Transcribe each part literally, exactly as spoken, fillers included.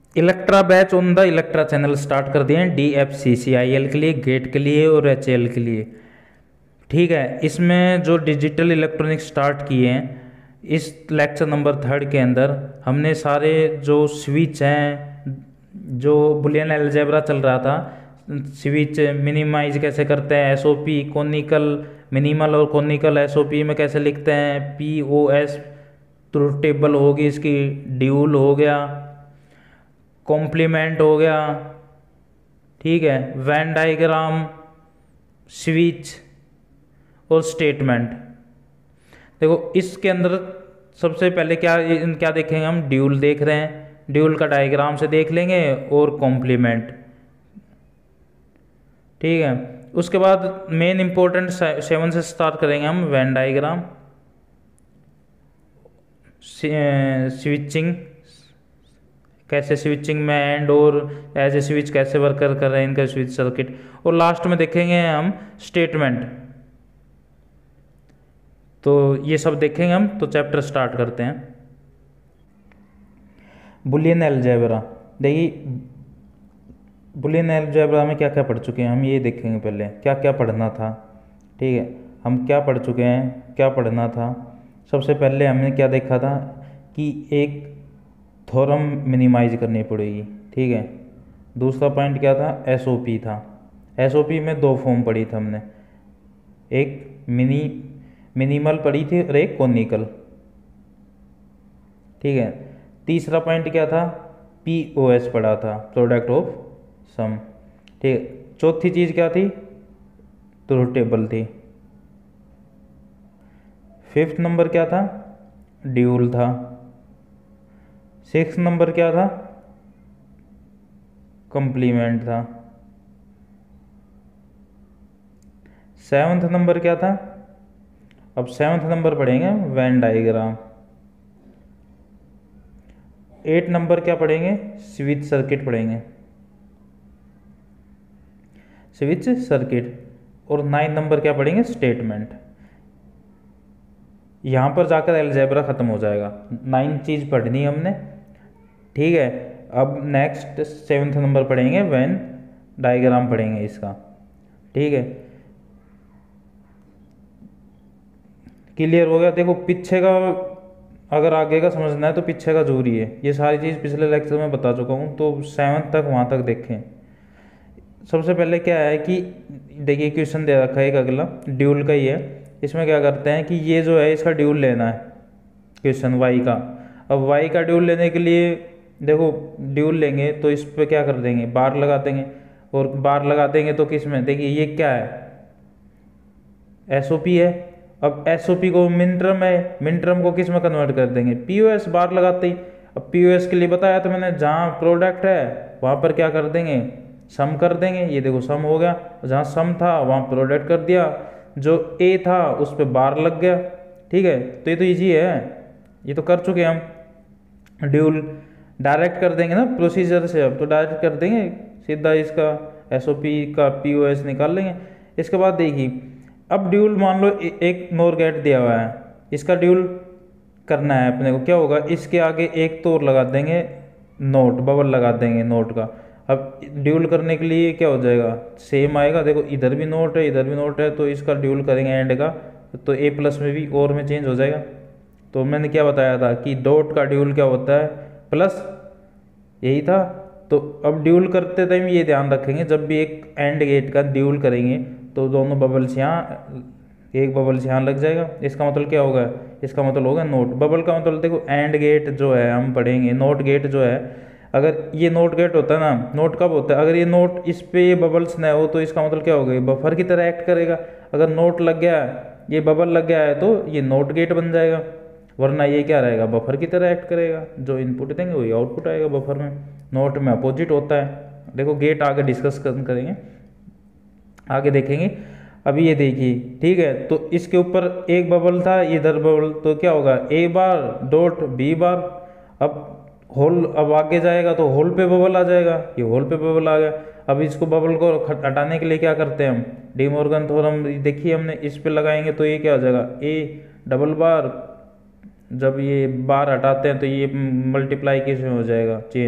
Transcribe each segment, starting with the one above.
Electra batch on the Electra channel start कर दिए हैं D F C C I L के लिए, गेट के लिए और एच एल के लिए। ठीक है, इसमें जो डिजिटल इलेक्ट्रॉनिक स्टार्ट किए हैं, इस लेक्चर नंबर थर्ड के अंदर हमने सारे जो स्विच हैं, जो बुलियन अलजेब्रा चल रहा था, स्विच मिनिमाइज कैसे करते हैं, एसओपी कोनिकल मिनिमल और कोनिकल एसओपी में कैसे लिखते हैं, P O S truth table होगी इसकी, ड्यूल हो गया, कॉम्प्लीमेंट हो गया, ठीक है, वैन डायग्राम, स्विच और स्टेटमेंट। देखो इसके अंदर सबसे पहले क्या क्या देखेंगे हम, ड्यूल देख रहे हैं, ड्यूल का डायग्राम से देख लेंगे और कॉम्प्लीमेंट। ठीक है, उसके बाद मेन इंपॉर्टेंट सेवन से स्टार्ट करेंगे हम, वैन डायग्राम, स्विचिंग कैसे, स्विचिंग में एंड और एज ए स्विच कैसे वर्क कर रहे हैं इनका स्विच सर्किट, और लास्ट में देखेंगे हम स्टेटमेंट। तो ये सब देखेंगे हम। तो चैप्टर स्टार्ट करते हैं। Boolean algebra. देखिए बुलियन अलजेब्रा में क्या क्या पढ़ चुके हैं हम, ये देखेंगे पहले क्या क्या पढ़ना था। ठीक है, हम क्या पढ़ चुके हैं, क्या पढ़ना था। सबसे पहले हमने क्या देखा था कि एक थ्योरम मिनिमाइज करनी पड़ेगी। ठीक है, दूसरा पॉइंट क्या था, एसओपी था। एसओपी में दो फॉर्म पढ़ी थी हमने, एक मिनी मिनिमल पढ़ी थी और एक कोनिकल। ठीक है, तीसरा पॉइंट क्या था, पीओएस पढ़ा था, प्रोडक्ट ऑफ सम। ठीक है, चौथी चीज़ क्या थी, ट्रुथ टेबल थी। फिफ्थ नंबर क्या था, ड्यूल था। सिक्स नंबर क्या था, कंप्लीमेंट था। सेवन्थ नंबर क्या था, अब सेवन्थ नंबर पढ़ेंगे वैन डायग्राम। एट नंबर क्या पढ़ेंगे, स्विच सर्किट पढ़ेंगे, स्विच सर्किट। और नाइन नंबर क्या पढ़ेंगे, स्टेटमेंट। यहाँ पर जाकर अलजेब्रा ख़त्म हो जाएगा, नाइन चीज़ पढ़नी है हमने। ठीक है, अब नेक्स्ट सेवन्थ नंबर पढ़ेंगे वैन डायग्राम पढ़ेंगे इसका। ठीक है, क्लियर हो गया। देखो पीछे का अगर आगे का समझना है तो पीछे का जरूरी है, ये सारी चीज़ पिछले लेक्चर में बता चुका हूँ, तो सेवन्थ तक वहाँ तक देखें। सबसे पहले क्या है कि देखिए क्वेश्चन दे रखा है एक अगला, ड्यूल का ही है। इसमें क्या करते हैं कि ये जो है इसका ड्यूल लेना है, क्वेश्चन वाई का। अब वाई का ड्यूल लेने के लिए देखो ड्यूल लेंगे तो इस पर क्या कर देंगे, बार लगा देंगे, और बार लगा देंगे तो किस में, देखिए ये क्या है, एसओपी है। अब एसओपी को मिन टर्म है, मिन टर्म को किस में कन्वर्ट कर देंगे, पीओएस, बार लगाते ही। अब पीओएस के लिए बताया तो मैंने, जहाँ प्रोडक्ट है वहाँ पर क्या कर देंगे, सम कर देंगे। ये देखो सम हो गया, जहाँ सम था वहाँ प्रोडक्ट कर दिया, जो ए था उस पर बार लग गया। ठीक है, तो ये तो इजी है, ये तो कर चुके हम। ड्यूल डायरेक्ट कर देंगे ना प्रोसीजर से, अब तो डायरेक्ट कर देंगे सीधा, इसका एसओपी का पीओएस निकाल लेंगे। इसके बाद देखिए, अब ड्यूल मान लो ए, एक नोर गेट दिया हुआ है, इसका ड्यूल करना है अपने को, क्या होगा, इसके आगे एक तो और लगा देंगे नोट, बबल लगा देंगे नोट का। अब ड्यूल करने के लिए क्या हो जाएगा, सेम आएगा। देखो इधर भी नोट है, इधर भी नोट है, तो इसका ड्यूल करेंगे एंड का, तो ए प्लस में भी और में चेंज हो जाएगा। तो मैंने क्या बताया था कि डॉट का ड्यूल क्या होता है, प्लस, यही था। तो अब ड्यूल करते टाइम ये ध्यान रखेंगे, जब भी एक एंड गेट का ड्यूल करेंगे तो दोनों बबल्स यहाँ, एक बबल्स यहाँ लग जाएगा। इसका मतलब क्या होगा, इसका मतलब होगा नोट। बबल का मतलब देखो एंड गेट जो है हम पढ़ेंगे, नोट गेट जो है, अगर ये नोट गेट होता है ना, नोट कब होता है, अगर ये नोट इस पे ये बबल्स ना हो तो इसका मतलब क्या होगा, ये बफर की तरह एक्ट करेगा। अगर नोट लग गया है, ये बबल लग गया है, तो ये नोट गेट बन जाएगा, वरना ये क्या रहेगा, बफर की तरह एक्ट करेगा। जो इनपुट देंगे वही आउटपुट आएगा बफर में। नोट में अपोजिट होता है। देखो गेट आगे डिस्कस करेंगे, आगे देखेंगे। अभी ये देखिए, ठीक है, तो इसके ऊपर एक बबल था, इधर बबल, तो क्या होगा, ए बार डॉट बी बार। अब होल, अब आगे जाएगा तो होल पे बबल आ जाएगा, ये होल पे बबल आ गया। अब इसको बबल को हटाने के लिए क्या करते हैं हम, डी मॉर्गन थ्योरम देखिए हमने, इस पे लगाएंगे तो ये क्या हो जाएगा, ए डबल बार, जब ये बार हटाते हैं तो ये मल्टीप्लाई किस में हो जाएगा, चेंज,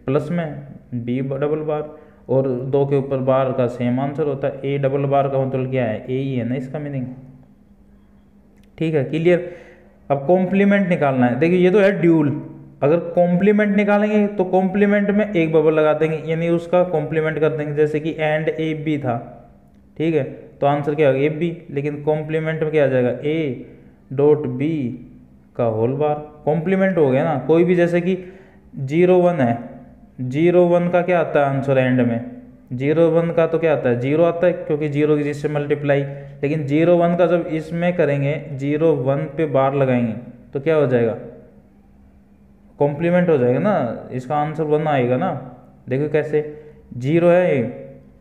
प्लस में बी डबल बार, और दो के ऊपर बार का सेम आंसर होता है। ए डबल बार का मतलब क्या है, ए ही है ना इसका मीनिंग। ठीक है, क्लियर। अब कॉम्प्लीमेंट निकालना है। देखिए ये तो है ड्यूल, अगर कॉम्प्लीमेंट निकालेंगे तो कॉम्प्लीमेंट में एक बबल लगा देंगे, यानी उसका कॉम्प्लीमेंट कर देंगे। जैसे कि एंड ए बी था, ठीक है, तो आंसर क्या होगा, ए बी। लेकिन कॉम्प्लीमेंट में क्या आ जाएगा, ए डॉट बी का होल बार। कॉम्प्लीमेंट हो गया ना। कोई भी जैसे कि जीरो वन है, जीरो वन का क्या आता है आंसर एंड में, जीरो वन का तो क्या आता है, जीरो आता है, क्योंकि जीरो की जिससे मल्टीप्लाई। लेकिन जीरो वन का जब इसमें करेंगे, जीरो वन पे बार लगाएंगे तो क्या हो जाएगा, कॉम्प्लीमेंट हो जाएगा ना, इसका आंसर वन आएगा ना। देखो कैसे, जीरो है ये,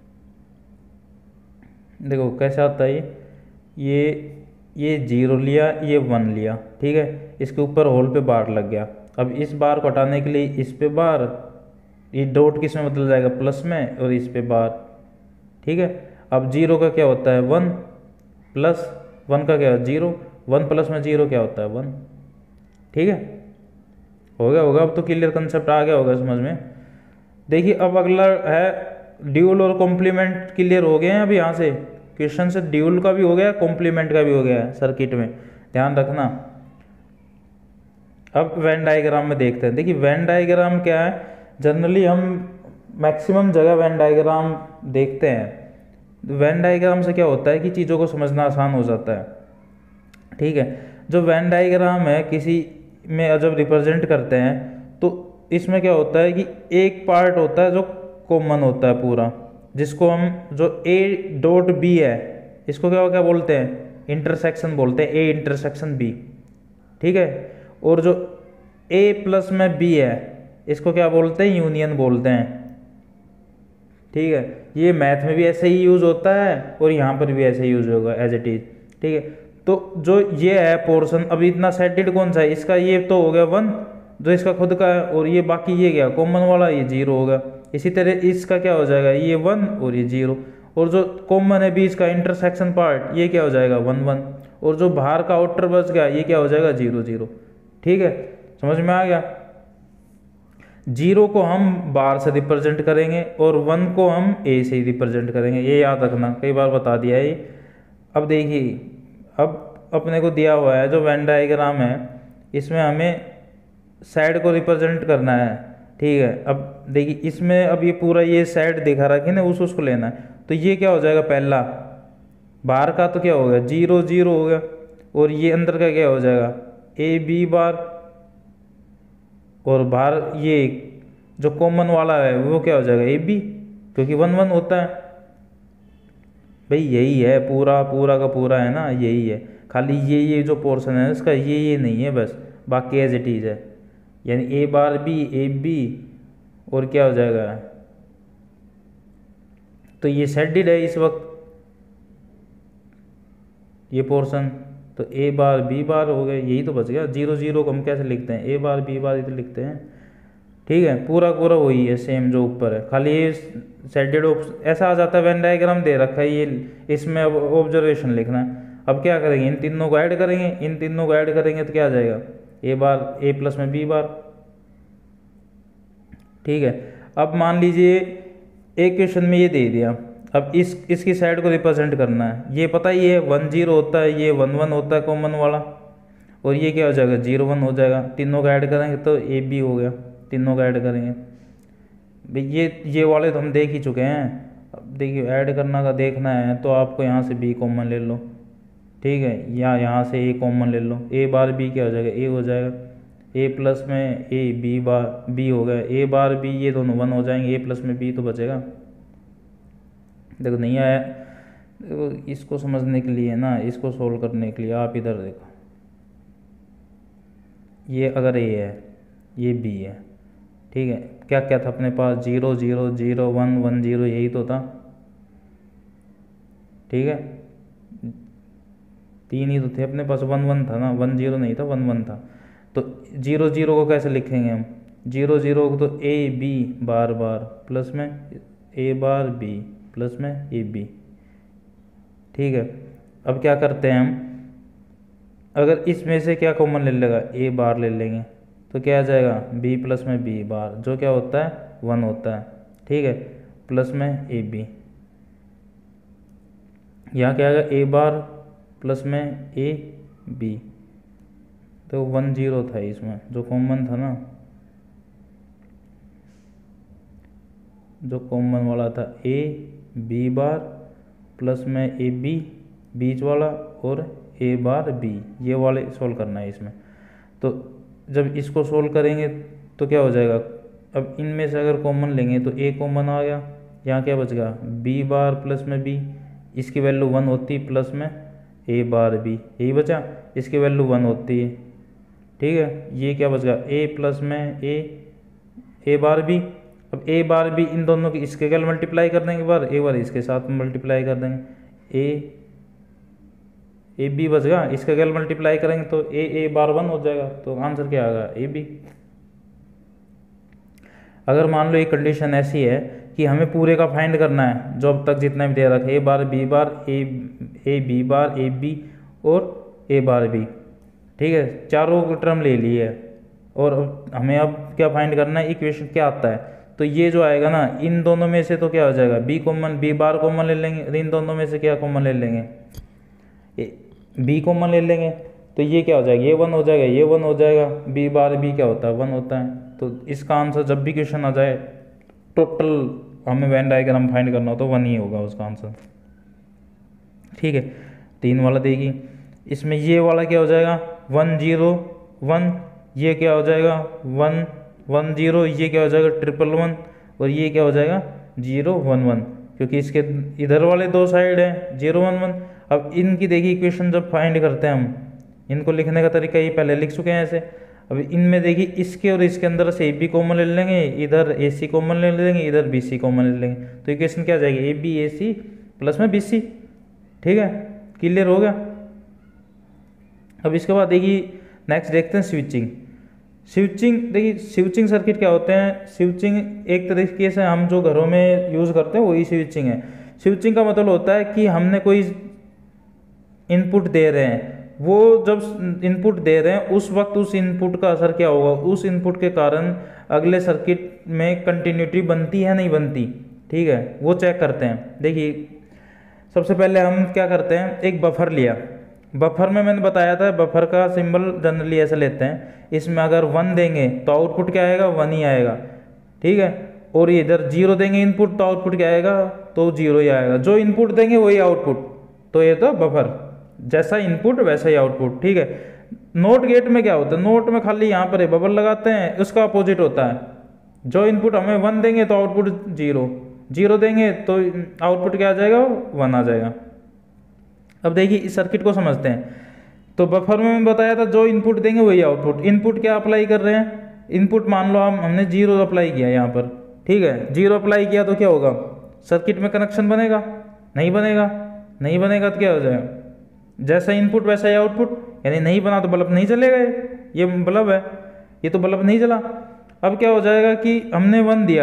देखो कैसे आता है ये ये ये जीरो लिया, ये वन लिया, ठीक है, इसके ऊपर होल पे बार लग गया। अब इस बार को हटाने के लिए इस पे बार, ये डॉट किस में बदल जाएगा, प्लस में, और इस पे बार, ठीक है। अब जीरो का क्या होता है, वन, प्लस वन का क्या है, जीरो, वन प्लस में जीरो क्या होता है, वन। ठीक है, हो गया होगा अब तो क्लियर कंसेप्ट आ गया होगा समझ में। देखिए अब अगला है ड्यूल और कॉम्प्लीमेंट। क्लियर हो गए हैं अब यहाँ से क्वेश्चन से, ड्यूल का भी हो गया, कॉम्प्लीमेंट का भी हो गया है सर्किट में, ध्यान रखना। अब वेन डायग्राम में देखते हैं। देखिए वेन डायग्राम क्या है, जनरली हम मैक्सिमम जगह वेन डायग्राम देखते हैं। वेन डायग्राम से क्या होता है कि चीज़ों को समझना आसान हो जाता है। ठीक है, जो वेन डायग्राम है किसी में जब रिप्रेजेंट करते हैं तो इसमें क्या होता है कि एक पार्ट होता है जो कॉमन होता है पूरा, जिसको हम, जो ए डॉट बी है, इसको क्या क्या बोलते हैं, इंटरसेक्शन बोलते हैं, ए इंटरसेक्शन बी। ठीक है, और जो ए प्लस में बी है इसको क्या बोलते हैं, यूनियन बोलते हैं। ठीक है, ये मैथ में भी ऐसे ही यूज होता है और यहाँ पर भी ऐसे ही यूज होगा एज इट इज। ठीक है, तो जो ये है पोर्शन, अभी इतना सेटेड कौन सा है इसका, ये तो हो गया वन जो इसका खुद का है, और ये बाकी ये क्या कॉमन वाला, ये जीरो होगा। इसी तरह इसका क्या हो जाएगा, ये वन और ये जीरो, और जो कॉमन है बीच का इंटरसेक्शन पार्ट, ये क्या हो जाएगा, वन वन, और जो बाहर का आउटर बच गया ये क्या हो जाएगा, जीरो जीरो। ठीक है, समझ में आ गया। जीरो को हम बार से रिप्रेजेंट करेंगे और वन को हम ए से ही रिप्रेजेंट करेंगे, ये याद रखना, कई बार बता दिया है ये। अब देखिए, अब अपने को दिया हुआ है जो वेन डायग्राम है, इसमें हमें साइड को रिप्रेजेंट करना है। ठीक है, अब देखिए इसमें अब ये पूरा ये साइड दिखा रखी ना, उस उसको लेना है। तो ये क्या हो जाएगा, पहला बार का तो क्या हो गया, जीरो जीरो हो गया, और ये अंदर का क्या हो जाएगा, ए बी बार, और बाहर ये जो कॉमन वाला है वो क्या हो जाएगा, ए बी, क्योंकि वन वन होता है। भाई यही है पूरा पूरा का पूरा है ना, यही है, खाली ये ये जो पोर्शन है इसका ये ये नहीं है, बस बाकी एज इट इज है। यानी ए बार बी, ए बी, और क्या हो जाएगा, तो ये सेटेड है इस वक्त ये पोर्शन, तो ए बार बी बार हो गए, यही तो बच गया। जीरो जीरो को हम कैसे लिखते हैं, ए बार बी बार इधर लिखते हैं। ठीक है, पूरा पूरा वही है सेम जो ऊपर है, खाली ये सेटेड ऐसा आ जाता है। वेन डायग्राम दे रखा है ये, इसमें अब ऑब्जर्वेशन लिखना है। अब क्या करेंगे, इन तीनों को ऐड करेंगे, इन तीनों को ऐड करेंगे तो क्या आ जाएगा, ए बार ए प्लस में बी बार। ठीक है, अब मान लीजिए एक क्वेश्चन में ये दे दिया, अब इस इसकी साइड को रिप्रेजेंट करना है। ये पता ही है वन जीरो होता है, ये वन वन होता है कॉमन वाला, और ये क्या हो जाएगा, जीरो वन हो जाएगा। तीनों का ऐड करेंगे तो ए बी हो गया, तीनों का ऐड करेंगे। भाई ये ये वाले तो हम देख ही चुके हैं। अब देखिए ऐड करना का देखना है तो आपको यहाँ से बी कॉमन ले लो, ठीक है, या यहाँ से ए कॉमन ले लो, ए बार बी क्या हो जाएगा, ए हो जाएगा, ए प्लस में ए बी बार बी हो गया, ए बार बी, ये दोनों वन हो जाएंगे, ए प्लस में बी तो बचेगा। देखो नहीं आया, देखो इसको समझने के लिए ना, इसको सोल्व करने के लिए आप इधर देखो, ये अगर ए है ये बी है, ठीक है, क्या क्या था अपने पास, zero zero zero one one zero, यही तो था। ठीक है, तीन ही तो थे अपने पास, वन वन था ना, वन जीरो नहीं था, वन वन था। तो जीरो जीरो को कैसे लिखेंगे हम, जीरो जीरो को तो A B bar bar plus में ए बार बी प्लस में ए बी। ठीक है, अब क्या करते हैं हम, अगर इसमें से क्या कॉमन ले लेगा, ए बार ले लेंगे तो क्या आ जाएगा, बी प्लस में बी बार, जो क्या होता है वन होता है, ठीक है। प्लस में ए बी, यहाँ क्या आएगा ए बार प्लस में ए बी, तो वन जीरो था इसमें जो कॉमन था ना, जो कॉमन वाला था ए बी बार प्लस में ए बी बीच वाला और ए बार बी, ये वाले सोल्व करना है इसमें। तो जब इसको सोल्व करेंगे तो क्या हो जाएगा, अब इनमें से अगर कॉमन लेंगे तो ए कॉमन आ गया, यहाँ क्या बच गया बी बार प्लस में बी, इसकी वैल्यू वन होती प्लस में ए बार बी, यही बचा, इसकी वैल्यू वन होती है, ठीक है। ये क्या बच गया ए प्लस में ए ए बार बी, अब ए बार बी इन दोनों की इसके कल मल्टीप्लाई कर देंगे, बार एक बार इसके साथ मल्टीप्लाई कर देंगे, ए ए बी बच गया, इसका कल मल्टीप्लाई करेंगे तो ए ए बार वन हो जाएगा, तो आंसर क्या आएगा ए बी। अगर मान लो ये कंडीशन ऐसी है कि हमें पूरे का फाइंड करना है, जो अब तक जितना भी दे रखा है A bar B bar A A B bar A B और ए बार बी, ठीक है, चारों टर्म ले ली है, और हमें अब क्या फाइंड करना है, इक्वेशन क्या आता है, तो ये जो आएगा ना इन दोनों में से तो क्या हो जाएगा B common, B bar common ले लेंगे, इन दोनों में से क्या कॉमन ले लेंगे बी कॉमन ले लेंगे, तो ये क्या हो जाएगा ये वन हो जाएगा, ये वन हो जाएगा, बी बार बी क्या होता है वन होता है। तो इसका आंसर जब भी क्वेश्चन आ जाए टोटल हमें वेन डायग्राम फाइंड करना हो तो वन ही होगा उसका आंसर, ठीक है। तीन वाला देगी, इसमें ये वाला क्या हो जाएगा वन जीरो वन, ये क्या हो जाएगा वन वन जीरो, ये क्या हो जाएगा ट्रिपल वन, और ये क्या हो जाएगा जीरो वन वन, क्योंकि इसके इधर वाले दो साइड है जीरो वन वन। अब इनकी देखिए इक्वेशन जब फाइंड करते हैं हम, इनको लिखने का तरीका ये पहले लिख चुके हैं ऐसे। अब इनमें देखिए इसके और इसके अंदर से ए बी कॉमन ले लेंगे, इधर ए सी कॉमन ले लेंगे, इधर बी सी कॉमन ले लेंगे, तो इक्वेशन क्या आ जाएगी A B A C plus में बी सी, ठीक है, क्लियर हो गया। अब इसके बाद देखिए नेक्स्ट देखते हैं स्विचिंग। स्विचिंग देखिए स्विचिंग सर्किट क्या होते हैं, स्विचिंग एक तरीके से हम जो घरों में यूज़ करते हैं वही स्विचिंग है। स्विचिंग का मतलब होता है कि हमने कोई इनपुट दे रहे हैं, वो जब इनपुट दे रहे हैं उस वक्त उस इनपुट का असर क्या होगा, उस इनपुट के कारण अगले सर्किट में कंटिन्यूटी बनती है नहीं बनती, ठीक है, वो चेक करते हैं। देखिए सबसे पहले हम क्या करते हैं, एक बफर लिया, बफर में मैंने बताया था बफर का सिंबल जनरली ऐसे लेते हैं, इसमें अगर वन देंगे तो आउटपुट क्या आएगा वन ही आएगा, ठीक है, और इधर जीरो देंगे इनपुट तो आउटपुट क्या आएगा तो जीरो ही आएगा, जो इनपुट देंगे वही आउटपुट, तो ये तो बफर जैसा इनपुट वैसा ही आउटपुट, ठीक है। नोट गेट में क्या होता है, नोट में खाली यहाँ पर बबल लगाते हैं, उसका अपोजिट होता है, जो इनपुट हमें वन देंगे तो आउटपुट जीरो, जीरो देंगे तो आउटपुट क्या आ जाएगा वन आ जाएगा। अब देखिए इस सर्किट को समझते हैं, तो बफर में मैंने बताया था जो इनपुट देंगे वही आउटपुट, इनपुट क्या अप्लाई कर रहे हैं, इनपुट मान लो हम हमने जीरो अप्लाई किया यहाँ पर, ठीक है, जीरो अप्लाई किया तो क्या होगा सर्किट में कनेक्शन बनेगा नहीं बनेगा, नहीं बनेगा तो क्या हो जाएगा जैसा इनपुट वैसा ही आउटपुट, यानी नहीं बना तो बल्ब नहीं चलेगा, ये बल्ब है, ये तो बल्ब नहीं चला। अब क्या हो जाएगा कि हमने वन दिया,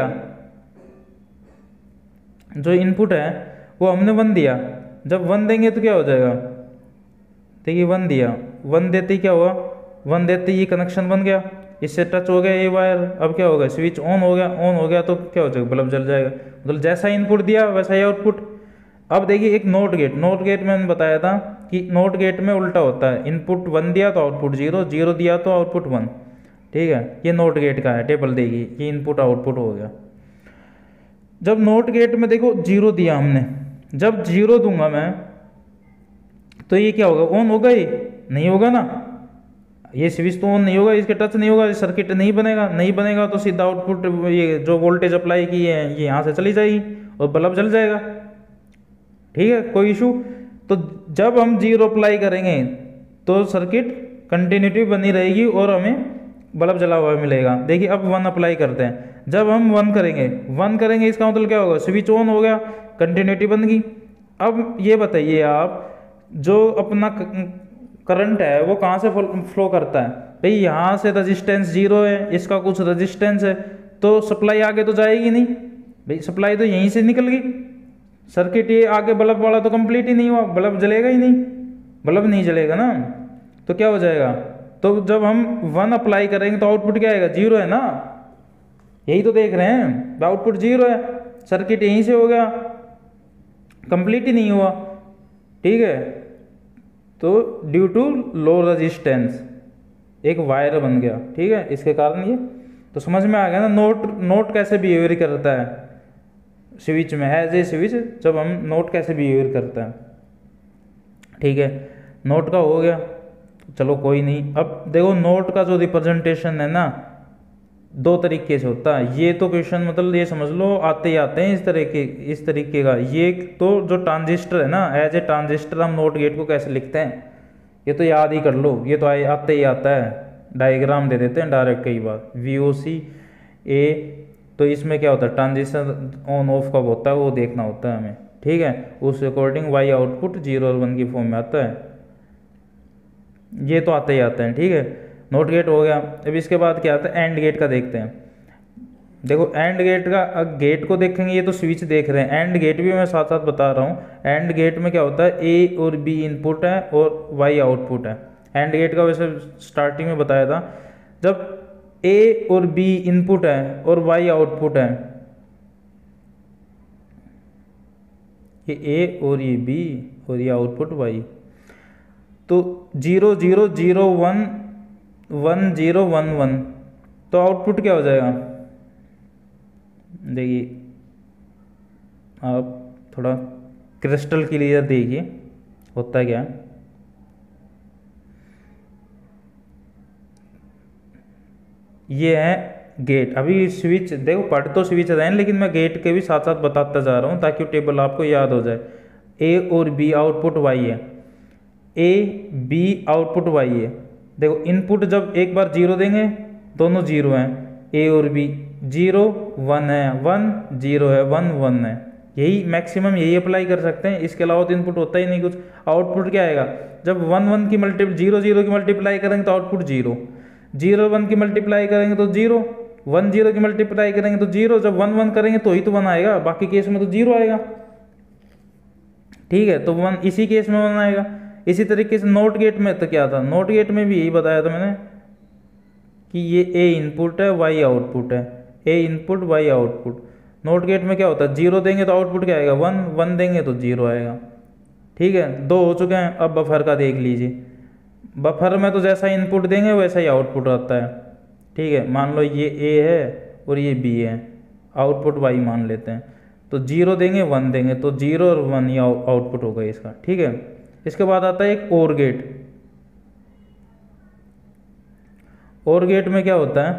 जो इनपुट है वो हमने वन दिया, जब वन देंगे तो क्या हो जाएगा, देखिए वन दिया, वन देते ही क्या हुआ, वन देते ही कनेक्शन बन गया, इससे टच हो गया ये वायर, अब क्या होगा स्विच ऑन हो गया, ऑन हो गया तो क्या हो जाएगा बल्ब जल जाएगा, मतलब जैसा इनपुट दिया वैसा ही आउटपुट। अब देखिए एक नोट गेट, नोट गेट में मैंने बताया था कि नोट गेट में उल्टा होता है, इनपुट वन दिया तो आउटपुट जीरो, जीरो दिया तो आउटपुट वन, ठीक है, ये नोट गेट का है टेबल, देखिए ये इनपुट आउटपुट हो गया। जब नोट गेट में देखो जीरो दिया हमने, जब जीरो दूंगा मैं तो ये क्या होगा ऑन होगा, ये नहीं होगा ना, ये स्विच तो ऑन नहीं होगा, इसके टच नहीं होगा, सर्किट नहीं बनेगा, नहीं बनेगा तो सीधा आउटपुट ये जो वोल्टेज अप्लाई की है ये यहाँ से चली जाएगी और बल्ब जल जाएगा, ठीक है, कोई इशू। तो जब हम जीरो अप्लाई करेंगे तो सर्किट कंटिन्यूटी बनी रहेगी और हमें बल्ब जला हुआ मिलेगा। देखिए अब वन अप्लाई करते हैं, जब हम वन करेंगे वन करेंगे इसका मतलब क्या होगा स्विच ऑन हो गया, कंटिन्यूटी बन गई। अब ये बताइए आप, जो अपना करंट है वो कहाँ से फ्लो करता है, भाई यहाँ से रजिस्टेंस जीरो है, इसका कुछ रजिस्टेंस है, तो सप्लाई आगे तो जाएगी नहीं, भाई सप्लाई तो यहीं से निकल गई, सर्किट ये आगे बल्ब वाला तो कंप्लीट ही नहीं हुआ, बल्ब जलेगा ही नहीं, बल्ब नहीं जलेगा ना, तो क्या हो जाएगा, तो जब हम वन अप्लाई करेंगे तो आउटपुट क्या आएगा जीरो है ना, यही तो देख रहे हैं, आउटपुट जीरो है, सर्किट यहीं से हो गया, कंप्लीट ही नहीं हुआ। ठीक है, तो ड्यू टू लो रेजिस्टेंस एक वायर बन गया। ठीक है, इसके कारण ये तो समझ में आ गया ना नोट नोट कैसे बिहेवियर करता है स्विच में, एज ए स्विच जब हम नोट कैसे बिहेवियर करता है। ठीक है, नोट का हो गया, चलो कोई नहीं। अब देखो नोट का जो रिप्रेजेंटेशन है ना दो तरीके से होता है। ये तो क्वेश्चन मतलब ये समझ लो आते ही आते हैं इस तरह के इस तरीके का। ये तो जो ट्रांजिस्टर है ना, एज ए ट्रांजिस्टर हम नोट गेट को कैसे लिखते हैं ये तो याद ही कर लो, ये तो आते ही आता है, डायग्राम दे देते हैं डायरेक्ट कई बार। वी ओ सी ए, तो इसमें क्या होता है ट्रांजिस्टर ऑन ऑफ कब होता है वो देखना होता है हमें। ठीक है, उस अकॉर्डिंग वाई आउटपुट जीरो और वन की फॉर्म में आता है, ये तो आते ही आते हैं। ठीक है, नोट गेट हो गया। अब इसके बाद क्या आता है एंड गेट का देखते हैं। देखो एंड गेट का, अब गेट को देखेंगे, ये तो स्विच देख रहे हैं, एंड गेट भी मैं साथ साथ बता रहा हूँ। एंड गेट में क्या होता है ए और बी इनपुट है और वाई आउटपुट है। एंड गेट का वैसे स्टार्टिंग में बताया था, जब ए और बी इनपुट है और वाई आउटपुट है, ये ए और ये बी और ये आउटपुट वाई, तो zero zero zero one one zero one one, तो आउटपुट क्या हो जाएगा देखिए, आप थोड़ा क्रिस्टल क्लियर देखिए होता है क्या। ये है गेट। अभी स्विच देखो पढ़ तो स्विच रहे हैं, लेकिन मैं गेट के भी साथ साथ बताता जा रहा हूँ ताकि टेबल आपको याद हो जाए। ए और बी आउटपुट वाई है, ए बी आउटपुट वाई है। देखो इनपुट जब एक बार जीरो देंगे, दोनों जीरो हैं, ए और बी, जीरो वन है, वन जीरो है, वन वन है, यही मैक्सिमम यही अप्लाई कर सकते हैं। इसके अलावा तो इनपुट होता ही नहीं कुछ। आउटपुट क्या आएगा, जब वन वन की मल्टी जीरो जीरो की मल्टीप्लाई करेंगे तो आउटपुट जीरो, जीरो वन की मल्टीप्लाई करेंगे तो जीरो, वन जीरो की मल्टीप्लाई करेंगे तो जीरो, जब वन वन करेंगे तो ही तो वन आएगा, बाकी केस में तो जीरो आएगा। ठीक है, तो वन इसी केस में वन आएगा। इसी तरीके से नोट गेट में तो क्या था, नोट गेट में भी यही बताया था मैंने कि ये ए इनपुट है वाई आउटपुट है, A input Y output. Not gate में क्या होता है, जीरो देंगे तो आउटपुट क्या आएगा वन, वन देंगे तो जीरो आएगा। ठीक है, दो हो चुके हैं। अब बफर का देख लीजिए, बफर में तो जैसा इनपुट देंगे वैसा ही आउटपुट आता है। ठीक है, मान लो ये ए है और ये बी है, आउटपुट वाई मान लेते हैं, तो जीरो देंगे वन देंगे तो जीरो और वन ही आउटपुट होगा इसका। ठीक है, इसके बाद आता है एक और गेट। और गेट में क्या होता है,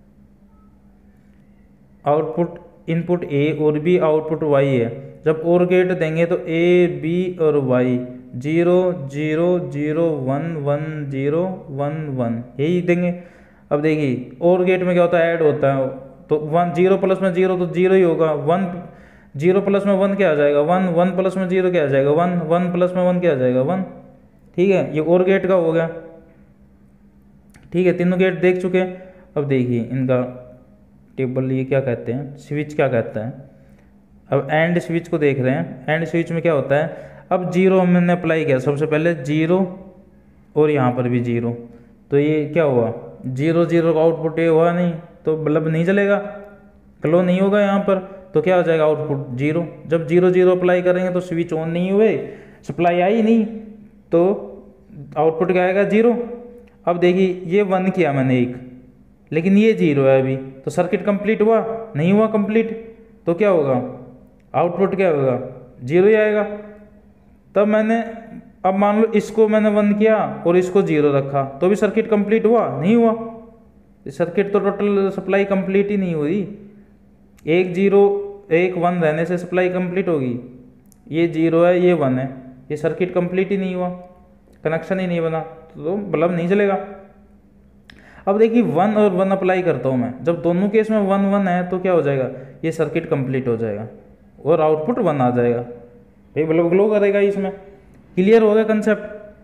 आउटपुट इनपुट ए और बी आउटपुट वाई है। जब और गेट देंगे तो ए बी और Y, zero zero zero one one zero one one, यही देंगे। अब देखिए और गेट में क्या होता है, ऐड होता है, तो वन जीरो प्लस में जीरो तो जीरो ही होगा, वन जीरो प्लस में वन क्या आ जाएगा वन, वन प्लस में जीरो क्या आ जाएगा वन, वन प्लस में वन क्या आ जाएगा वन। ठीक है, ये और गेट का हो गया। ठीक है, तीनों गेट देख चुके हैं। अब देखिए इनका टेबल ये क्या कहते हैं, स्विच क्या कहता है। अब एंड स्विच को देख रहे हैं, एंड स्विच में क्या होता है, अब जीरो हमने अप्लाई किया, सबसे पहले जीरो और यहाँ पर भी जीरो, तो ये क्या हुआ जीरो जीरो का आउटपुट ये हुआ नहीं, तो बल्ब नहीं जलेगा, ग्लो नहीं होगा यहाँ पर, तो क्या हो जाएगा आउटपुट जीरो। जब जीरो जीरो अप्लाई करेंगे तो स्विच ऑन नहीं हुए, सप्लाई आई नहीं, तो आउटपुट क्या आएगा जीरो। अब देखिए ये वन किया मैंने एक, लेकिन ये जीरो है अभी, तो सर्किट कंप्लीट हुआ नहीं हुआ कंप्लीट, तो क्या होगा आउटपुट क्या होगा जीरो ही आएगा। तब मैंने अब मान लो इसको मैंने वन किया और इसको जीरो रखा, तो भी सर्किट कंप्लीट हुआ नहीं हुआ, सर्किट तो टोटल सप्लाई कंप्लीट ही नहीं हुई। एक जीरो एक वन रहने से सप्लाई कंप्लीट होगी, ये जीरो है ये वन है, ये सर्किट कंप्लीट ही नहीं हुआ, कनेक्शन ही नहीं बना, तो बल्ब नहीं जलेगा। अब देखिए वन और वन अप्लाई करता हूँ मैं, जब दोनों केस में वन वन है तो क्या हो जाएगा, ये सर्किट कंप्लीट हो जाएगा और आउटपुट वन आ जाएगा, भाई बल्ब ग्लो करेगा इसमें। क्लियर हो गया कंसेप्ट।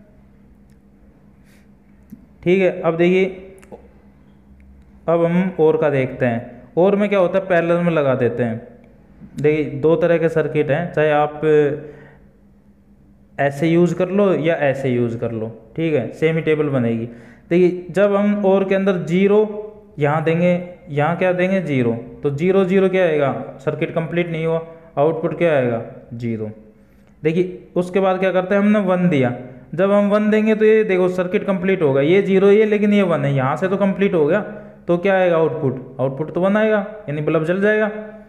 ठीक है, अब देखिए अब हम और का देखते हैं। और में क्या होता है, पैरेलल में लगा देते हैं। देखिए दो तरह के सर्किट हैं, चाहे आप ऐसे यूज़ कर लो या ऐसे यूज़ कर लो, ठीक है, सेम ही टेबल बनेगी। देखिए जब हम और के अंदर जीरो यहाँ देंगे, यहाँ क्या देंगे जीरो, तो जीरो जीरो क्या आएगा, सर्किट कंप्लीट नहीं हुआ, आउटपुट क्या आएगा जीरो। देखिए उसके बाद क्या करते हैं, हमने वन दिया, जब हम वन देंगे तो ये देखो सर्किट कंप्लीट होगा, ये जीरो ये लेकिन ये वन है, यहाँ से तो कंप्लीट हो गया, तो क्या आएगा आउटपुट, आउटपुट तो वन आएगा, यानी बल्ब जल जाएगा।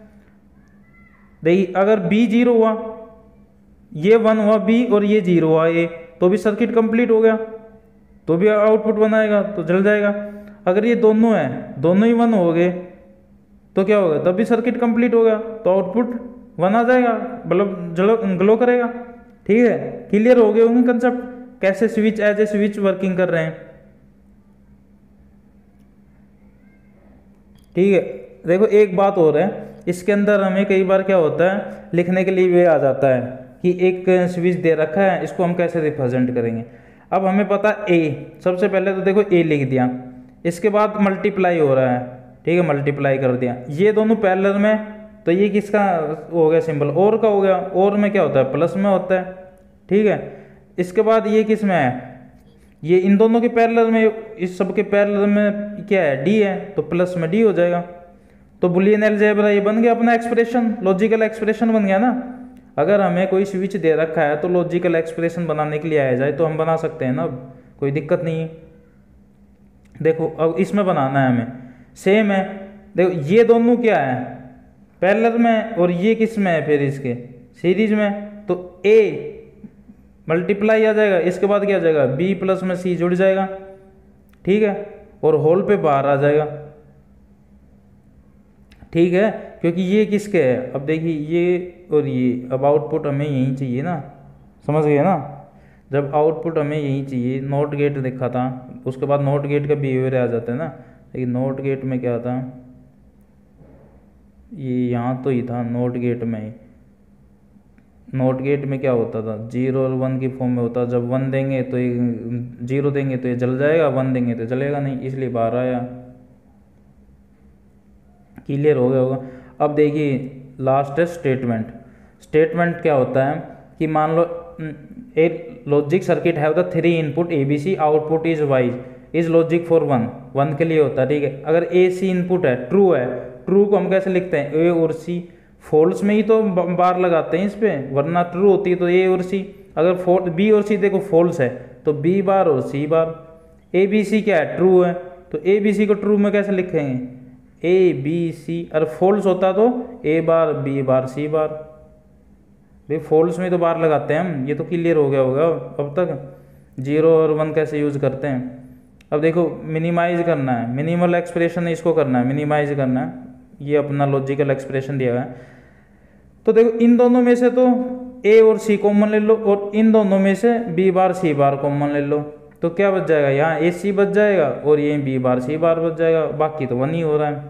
देखिए अगर बी जीरो हुआ, ये वन हुआ बी और ये जीरो हुआ ए, तो भी सर्किट कंप्लीट हो गया, तो भी आउटपुट वन आएगा, तो जल जाएगा। अगर ये दोनों है, दोनों ही वन हो गए तो क्या होगा, तब भी सर्किट कंप्लीट हो गया, तो आउटपुट वन आ जाएगा, बल्ब जलो ग्लो करेगा। ठीक है, क्लियर हो गए होंगे कंसेप्ट, कैसे switch as a switch working कर रहे हैं। ठीक है, देखो एक बात और है, इसके अंदर हमें कई बार क्या होता है, लिखने के लिए वे आ जाता है कि एक स्विच दे रखा है, इसको हम कैसे रिप्रेजेंट करेंगे। अब हमें पता ए, सबसे पहले तो देखो ए लिख दिया, इसके बाद मल्टीप्लाई हो रहा है, ठीक है मल्टीप्लाई कर दिया, ये दोनों पैरेलल में, तो ये किसका हो गया सिंबल, और का हो गया, और में क्या होता है प्लस में होता है। ठीक है, इसके बाद ये किस में है, ये इन दोनों के पैरेलल में, इस सब के पैरेलल में क्या है डी है, तो प्लस में डी हो जाएगा। तो बुलियन अलजेब्रा ये बन गया अपना एक्सप्रेशन, लॉजिकल एक्सप्रेशन बन गया ना। अगर हमें कोई स्विच दे रखा है तो लॉजिकल एक्सप्रेशन बनाने के लिए आया जाए तो हम बना सकते हैं ना, अब कोई दिक्कत नहीं है। देखो अब इसमें बनाना है हमें, सेम है, देखो ये दोनों क्या है पैरेलल में, और ये किस में है फिर इसके सीरीज में, तो ए मल्टीप्लाई आ जाएगा, इसके बाद क्या आ जाएगा बी प्लस में सी जुड़ जाएगा। ठीक है, और होल पे बाहर आ जाएगा। ठीक है, क्योंकि ये किसके है, अब देखिए ये और ये, अब आउटपुट हमें यही चाहिए ना, समझ गए ना। जब आउटपुट हमें यही चाहिए, नॉट गेट देखा था, उसके बाद नॉट गेट का बिहेवियर आ जाता है ना। लेकिन नॉट गेट में क्या था, ये यहाँ तो ही था नॉट गेट में ही, नॉट गेट में क्या होता था, जीरो और वन की फॉर्म में होता, जब वन देंगे तो ये जीरो देंगे तो ये जल जाएगा, वन देंगे तो जलेगा नहीं, इसलिए बाहर आया। क्लियर हो गया होगा। अब देखिए लास्ट है स्टेटमेंट। स्टेटमेंट क्या होता है कि मान लो a logic circuit have the three input A B C, output is Y, is logic for one, one के लिए होता है। ठीक है, अगर ए सी इनपुट है, ट्रू है, ट्रू को हम कैसे लिखते हैं, ए और सी, फॉल्स में ही तो बार लगाते हैं इस पे, वरना ट्रू होती है तो ए और सी, अगर फोर बी और सी देखो फॉल्स है तो बी बार और सी बार। ए बी सी क्या है, ट्रू है, तो ए बी सी को ट्रू में कैसे लिखेंगे, ए बी सी, अगर फॉल्स होता तो ए बार बी बार सी बार, भाई फॉल्स में तो बार लगाते हैं हम। ये तो क्लियर हो गया होगा अब तक, जीरो और वन कैसे यूज करते हैं। अब देखो मिनिमाइज करना है, मिनिमल एक्सप्रेशन इसको करना है, मिनिमाइज करना है, ये अपना लॉजिकल एक्सप्रेशन दिया हुआ है। तो देखो इन दोनों में से तो ए और सी कॉमन ले लो, और इन दोनों में से बी बार सी बार कॉमन ले लो, तो क्या बच जाएगा, यहाँ ए सी बच जाएगा और ये बी बार सी बार बच जाएगा, बाकी तो वन ही हो रहा है।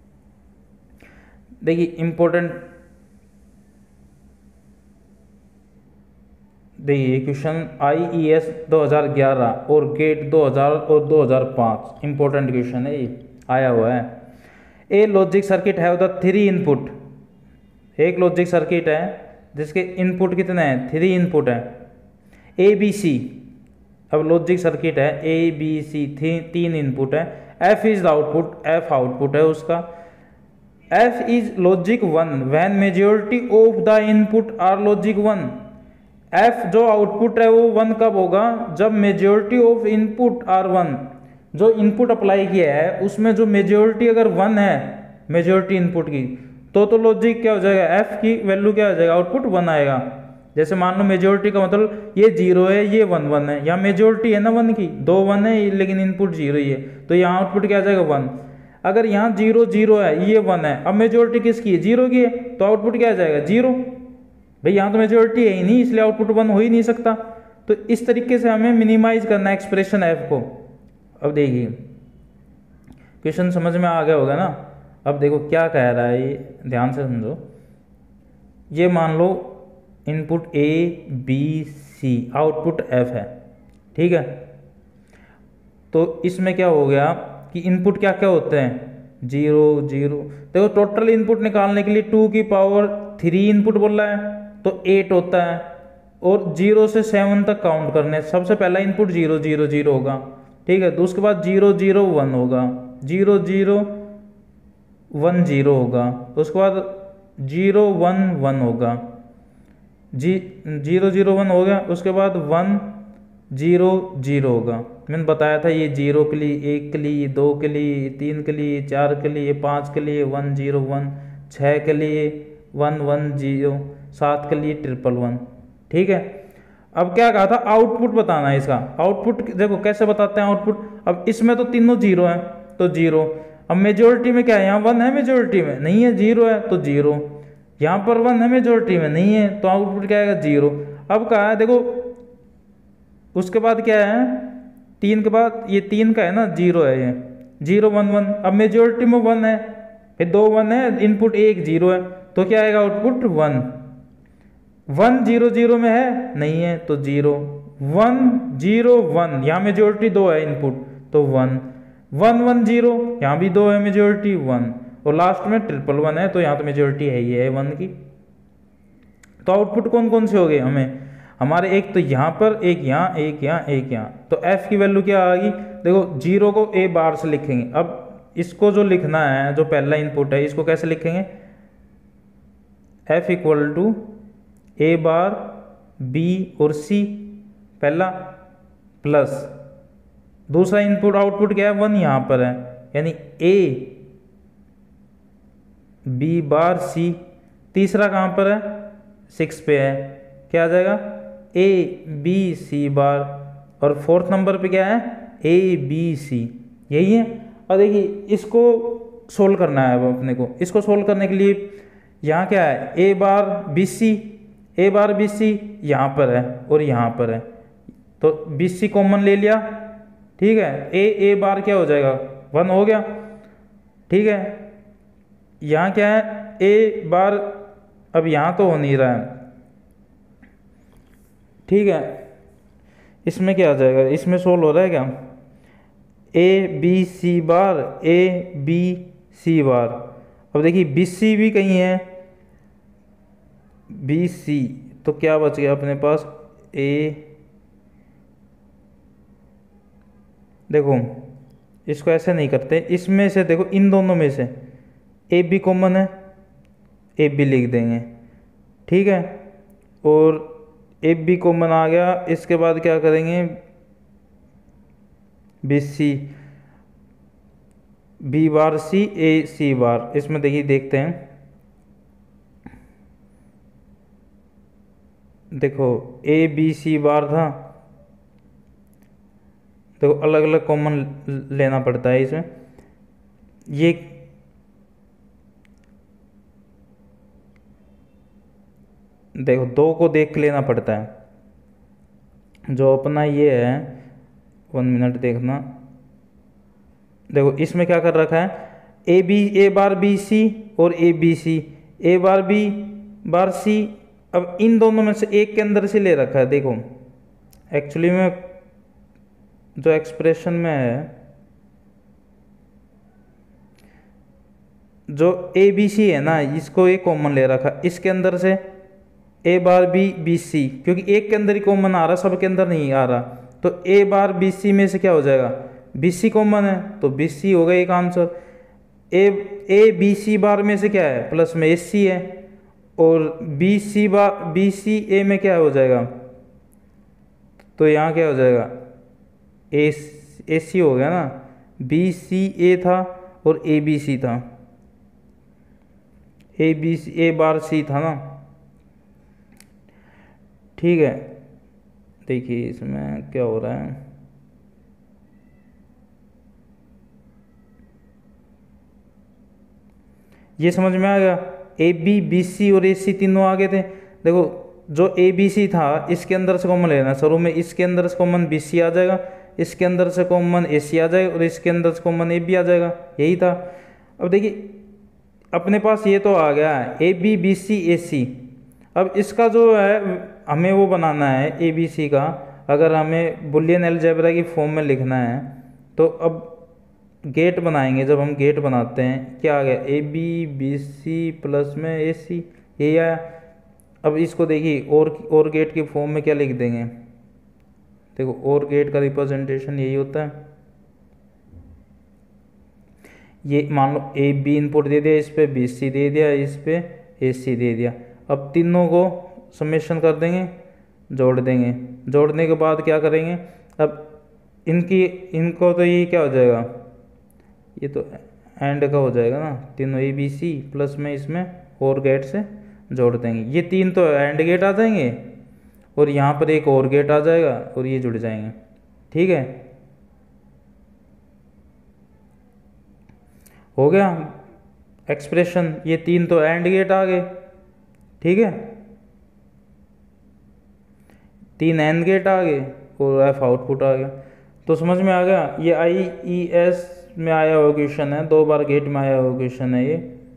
देखिए इंपॉर्टेंट, देखिए क्वेश्चन आई ई एस दो हज़ार ग्यारह और गेट दो हज़ार और दो हज़ार पाँच, इंपॉर्टेंट क्वेश्चन है ये आया हुआ है। A logic circuit have the three input, एक लॉजिक सर्किट है जिसके इनपुट कितने हैं, थ्री इनपुट है, ए बी सी। अब लॉजिक सर्किट है ए बी सी, तीन इनपुट है, F is the output, F output है उसका, F is logic one when majority of the input are logic one. F जो आउटपुट है वो वन कब होगा, जब majority of input are one, जो इनपुट अप्लाई किया है उसमें जो मेजॉरिटी अगर वन है, मेजॉरिटी इनपुट की, तो तो लॉजिक क्या हो जाएगा, एफ की वैल्यू क्या हो जाएगा, आउटपुट वन आएगा। जैसे मान लो मेजॉरिटी का मतलब ये जीरो है, ये वन वन है, यहाँ मेजॉरिटी है ना वन की, दो वन है लेकिन इनपुट जीरो ही है, तो यहाँ आउटपुट क्या आ जाएगा वन। अगर यहाँ जीरो जीरो है, ये वन है, अब मेजॉरिटी किसकी है, जीरो की है, तो आउटपुट क्या आ जाएगा, जीरो। भाई यहाँ तो मेजॉरिटी है ही नहीं, इसलिए आउटपुट वन हो ही नहीं सकता। तो इस तरीके से हमें मिनिमाइज करना है एक्सप्रेशन एफ को। अब देखिए क्वेश्चन समझ में आ गया होगा ना। अब देखो क्या कह रहा है, ये ध्यान से समझो। ये मान लो input A B C, output F है, ठीक है। तो इसमें क्या हो गया कि इनपुट क्या क्या होते हैं, जीरो जीरो। देखो टोटल इनपुट निकालने के लिए टू की पावर थ्री इनपुट बोल रहा है तो एट होता है, और जीरो से सेवन तक काउंट करने। सबसे पहला इनपुट जीरो जीरो जीरो होगा, ठीक है, तो उसके बाद जीरो जीरो वन होगा, जीरो जीरो वन जीरो होगा, उसके बाद जीरो वन वन होगा, जी जीरो जीरो वन हो गया, उसके बाद वन जीरो जीरो होगा। मैंने बताया था ये जीरो के लिए, एक के लिए, दो के लिए, तीन के लिए, चार के लिए, पाँच के लिए वन जीरो वन, छः के लिए वन वन जीरो, सात के लिए ट्रिपल वन। ठीक है, अब क्या कहा था, आउटपुट बताना है इसका। आउटपुट देखो कैसे बताते हैं आउटपुट। अब इसमें तो तीनों जीरो हैं तो जीरो, अब मेजोरिटी में क्या है, यहाँ वन है, मेजोरिटी में नहीं है, जीरो है तो जीरो, यहाँ पर वन है, मेजोरिटी में नहीं है, तो आउटपुट क्या आएगा, जीरो। अब कहा है देखो, उसके बाद क्या है, तीन के बाद ये तीन का है ना, जीरो है, ये जीरो वन वन, अब मेजोरिटी में वन है, फिर दो वन है, इनपुट एक जीरो है, तो क्या आएगा output one. One zero zero में है, नहीं है तो जीरो, वन जीरो वन, यहाँ मेजोरिटी दो है, इनपुट तो वन, वन वन जीरो, यहाँ भी दो है, मेजोरिटी वन, और लास्ट में ट्रिपल वन है, तो यहाँ तो मेजोरिटी है ही है वन की। तो आउटपुट कौन कौन से हो गए हमें, हमारे एक तो यहाँ पर, एक यहाँ, एक यहाँ, एक यहाँ, तो f की वैल्यू क्या आ गई, देखो जीरो को a बार से लिखेंगे। अब इसको जो लिखना है, जो पहला इनपुट है, इसको कैसे लिखेंगे, f equal to A bar b और c पहला, प्लस दूसरा इनपुट आउटपुट क्या है, वन यहाँ पर है, यानी a b बार c, तीसरा कहाँ पर है, सिक्स पे है, क्या आ जाएगा, ए बी सी बार, और फोर्थ नंबर पे क्या है, ए बी सी, यही है। और देखिए इसको सोल्व करना है अब अपने को, इसको सोल्व करने के लिए यहाँ क्या है, A bar B C, A bar B C यहाँ पर है और यहाँ पर है, तो बी सी कॉमन ले लिया, ठीक है, ए ए बार क्या हो जाएगा, वन हो गया, ठीक है। यहाँ क्या है, ए बार, अब यहाँ तो हो नहीं रहा है, ठीक है, इसमें क्या आ जाएगा, इसमें सोल्व हो रहा है क्या, ए B C bar, A B सी बार। अब देखिए बी सी भी कहीं है, बी सी, तो क्या बच गया अपने पास, ए, देखो इसको ऐसे नहीं करते, इसमें से देखो, इन दोनों में से ए बी कॉमन है, ए बी लिख देंगे, ठीक है, और ए बी कॉमन आ गया, इसके बाद क्या करेंगे, बी सी, बी बार सी, ए सी बार, इसमें देखिए देखते हैं, देखो ए बी सी बार था, देखो अलग अलग कॉमन लेना पड़ता है इसमें, ये देखो दो को देख के लेना पड़ता है, जो अपना ये है, वन मिनट देखना, देखो इसमें क्या कर रखा है, ए बी, ए बार बी सी और ए बी सी, ए बार बी बार सी, अब इन दोनों में से एक के अंदर से ले रखा है, देखो एक्चुअली में जो एक्सप्रेशन में है, जो ए बी सी है ना, इसको एक कॉमन ले रखा, इसके अंदर से ए बार बी बी सी, क्योंकि एक के अंदर ही कॉमन आ रहा, सब के अंदर नहीं आ रहा, तो ए बार बी सी में से क्या हो जाएगा, बी सी कॉमन है, तो बी सी हो गया एक आंसर। ए ए बी सी बार में से क्या है, प्लस में ए सी है, और बी सी बार बी सी ए में क्या हो जाएगा, तो यहाँ क्या हो जाएगा, ए ए सी हो गया ना, बी सी ए था और ए बी सी था, ए बी सी ए बार सी था ना, ठीक है। देखिए इसमें क्या हो रहा है, ये समझ में आ गया, ए बी बी सी और ए सी तीनों आगे थे, देखो जो ए बी सी था इसके अंदर से कॉमन लेना, शुरू में इसके अंदर से कॉमन बी सी आ जाएगा, इसके अंदर से कॉमन ए सी आ जाएगा, और इसके अंदर से कॉमन ए बी आ जाएगा, यही था। अब देखिए अपने पास ये तो आ गया है ए बी बी सी ए सी, अब इसका जो है हमें वो बनाना है ए बी सी का, अगर हमें बुलियन अलजेब्रा की फॉर्म में लिखना है, तो अब गेट बनाएंगे, जब हम गेट बनाते हैं क्या आ गया, A B B C plus में ए सी, ये आया। अब इसको देखिए और और गेट की फॉर्म में क्या लिख देंगे, देखो और गेट का रिप्रेजेंटेशन यही होता है, ये मान लो ए बी इनपुट दे दिया, इस पे बी सी दे दिया, इस पे ए सी दे दिया। अब तीनों को समेशन कर देंगे, जोड़ देंगे। जोड़ने के बाद क्या करेंगे, अब इनकी इनको तो ये क्या हो जाएगा, ये तो एंड का हो जाएगा ना, तीनों ए बी सी प्लस में इसमें और गेट से जोड़ देंगे। ये तीन तो एंड गेट आ जाएंगे और यहाँ पर एक और गेट आ जाएगा और ये जुड़ जाएंगे। ठीक है, हो गया एक्सप्रेशन। ये तीन तो एंड गेट आ गए। ठीक है, तीन एंड गेट आ गए और एफ आउटपुट आ गया। तो समझ में आ गया, ये आई ई एस में आया हुआ क्वेश्चन है, दो बार गेट में आया हुआ क्वेश्चन है ये,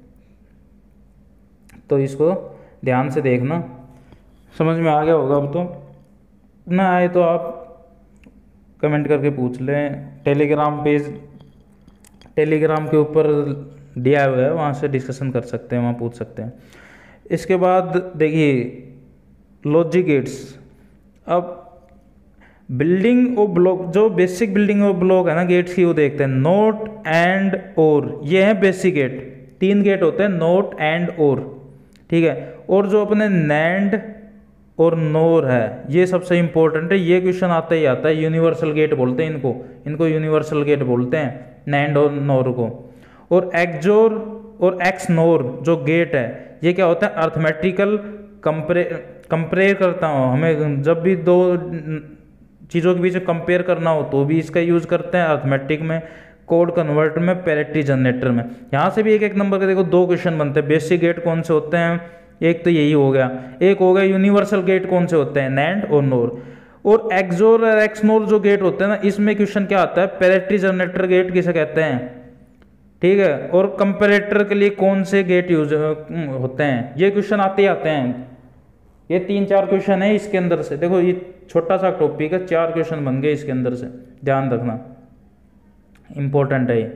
तो इसको ध्यान से देखना। समझ में आ गया होगा। अब तो ना आए तो आप कमेंट करके पूछ लें, टेलीग्राम पेज टेलीग्राम के ऊपर दिया हुआ है, वहाँ से डिस्कशन कर सकते हैं, वहाँ पूछ सकते हैं। इसके बाद देखिए लॉजिक गेट्स। अब बिल्डिंग ऑफ ब्लॉक, जो बेसिक बिल्डिंग ऑफ ब्लॉक है ना गेट्स की, वो देखते हैं। नोट एंड और, ये है बेसिक गेट। तीन गेट होते हैं, नोट एंड और। ठीक है, और जो अपने नैंड और नोर है, ये सबसे इंपॉर्टेंट है। ये क्वेश्चन आता ही आता है, यूनिवर्सल गेट बोलते हैं इनको इनको यूनिवर्सल गेट बोलते हैं, नैंड और नोर को। और एक्सोर और एक्स नोर जो गेट है, ये क्या होता है, अर्थमेटिकल कंपरे कंपेयर करता हूँ। हमें जब भी दो चीज़ों के बीच कंपेयर करना हो तो भी इसका यूज़ करते हैं, अर्थमेटिक में, कोड कन्वर्ट में, पैरिटी जनरेटर में। यहाँ से भी एक एक नंबर के देखो दो क्वेश्चन बनते हैं। बेसिक गेट कौन से होते हैं, एक तो यही हो गया। एक हो गया यूनिवर्सल गेट कौन से होते हैं, नैंड और नोर। और एक्सोर और एक्सनोर जो गेट होते हैं ना, इसमें क्वेश्चन क्या आता है, पैरिटी जनरेटर गेट किसे कहते हैं। ठीक है, और कंपेरेटर के लिए कौन से गेट यूज होते हैं, ये क्वेश्चन आते ही आते हैं। ये तीन चार क्वेश्चन है इसके अंदर से। देखो ये छोटा सा टॉपिक है, चार क्वेश्चन बन गए इसके अंदर से, ध्यान रखना, इंपॉर्टेंट है ये।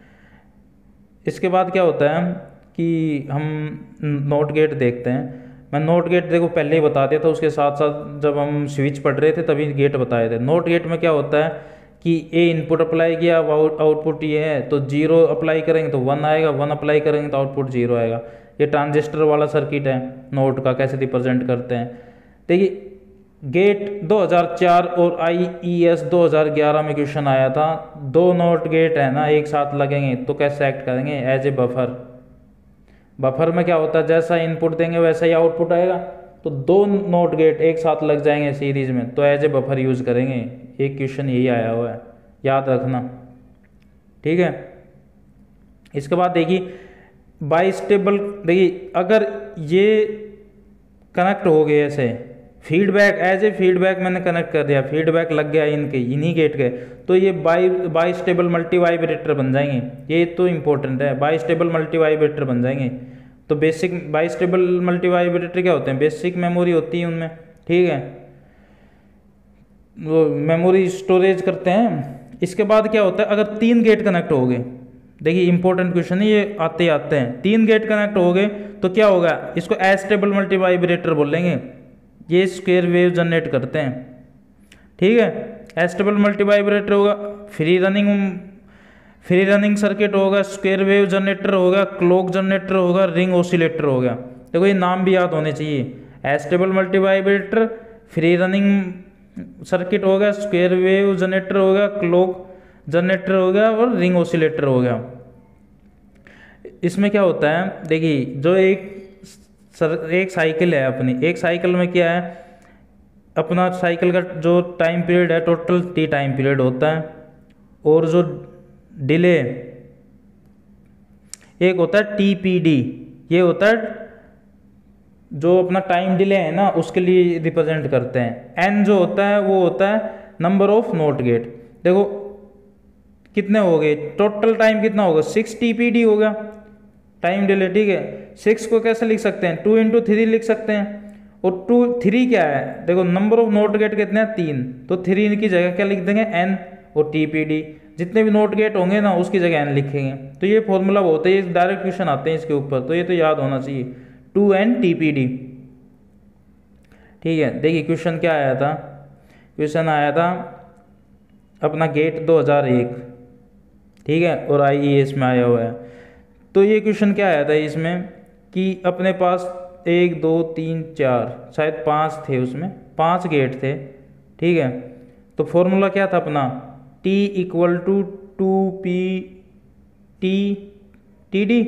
इसके बाद क्या होता है कि हम नोट गेट देखते हैं। मैं नोट गेट देखो पहले ही बता दिया था, उसके साथ साथ जब हम स्विच पढ़ रहे थे तभी गेट बताए थे। नोट गेट में क्या होता है कि ए इनपुट अप्लाई किया, आउटपुट ये है, तो जीरो अप्लाई करेंगे तो वन आएगा, वन अप्लाई करेंगे तो आउटपुट जीरो आएगा। ये ट्रांजिस्टर वाला सर्किट है नोट का, कैसे रिप्रेजेंट करते हैं। देखिए गेट दो हज़ार चार और आई ई एस दो हज़ार ग्यारह में क्वेश्चन आया था। दो नोट गेट है ना, एक साथ लगेंगे तो कैसे एक्ट करेंगे, एज ए बफर। बफर में क्या होता है, जैसा इनपुट देंगे वैसा ही आउटपुट आएगा। तो दो नोट गेट एक साथ लग जाएंगे सीरीज में, तो एज ए बफर यूज करेंगे। एक क्वेश्चन यही आया हुआ है, याद रखना। ठीक है, इसके बाद देखिए बाइस्टेबल। देखिए अगर ये कनेक्ट हो गए ऐसे, फीडबैक एज ए फीडबैक मैंने कनेक्ट कर दिया, फीडबैक लग गया इनके इन्हीं गेट के, तो ये बाई बाइस्टेबल मल्टी वाइब्रेटर बन जाएंगे। ये तो इंपॉर्टेंट है, बाइस्टेबल मल्टी वाइब्रेटर बन जाएंगे। तो बेसिक बाइस्टेबल मल्टी वाइब्रेटर क्या होते हैं, बेसिक मेमोरी होती है उनमें। ठीक है, वो मेमोरी स्टोरेज करते हैं। इसके बाद क्या होता है, अगर तीन गेट कनेक्ट हो गए, देखिए इंपॉर्टेंट क्वेश्चन है ये, आते आते हैं। तीन गेट कनेक्ट हो गए तो क्या होगा, इसको एस्टेबल मल्टी वाइब्रेटर बोलेंगे। ये स्क्वायर वेव जनरेट करते हैं। ठीक है, एस्टेबल मल्टी वाइब्रेटर होगा, free running free running circuit होगा, स्क्वायर वेव जनरेटर होगा, क्लॉक जनरेटर होगा, रिंग ऑसिलेटर होगा। देखो ये नाम भी याद होने चाहिए, astable multivibrator, free running circuit होगा, स्क्वायर वेव जनरेटर होगा, क्लॉक जनरेटर होगा और रिंग ऑसिलेटर होगा। इसमें क्या होता है, देखिए जो एक सर एक साइकिल है अपनी, एक साइकिल में क्या है, अपना साइकिल का जो टाइम पीरियड है टोटल टी टाइम पीरियड होता है। और जो डिले एक होता है टी पी डी, ये होता है जो अपना टाइम डिले है ना उसके लिए रिप्रेजेंट करते हैं। एन जो होता है वो होता है नंबर ऑफ नोट गेट। देखो कितने हो गए, टोटल टाइम कितना होगा, सिक्स टी पी डी होगा टाइम डिले। ठीक है, सिक्स को कैसे लिख सकते हैं, टू इंटू थ्री लिख सकते हैं। और टू थ्री क्या है, देखो नंबर ऑफ नोट गेट कितने हैं, तीन, तो थ्री की जगह क्या लिख देंगे, एन। और टी पी डी जितने भी नोट गेट होंगे ना उसकी जगह एन लिखेंगे। तो ये फॉर्मूला होता है, ये डायरेक्ट क्वेश्चन आते हैं इसके ऊपर, तो ये तो याद होना चाहिए, two N T P D. ठीक है, देखिए क्वेश्चन क्या आया था, क्वेश्चन आया था अपना गेट दो हज़ार एक, ठीक है, और आई ई एस में आया हुआ है। तो ये क्वेश्चन क्या आया था इसमें कि अपने पास एक दो तीन चार शायद पांच थे, उसमें पांच गेट थे, ठीक है। तो फॉर्मूला क्या था अपना, T equal to two P T T D,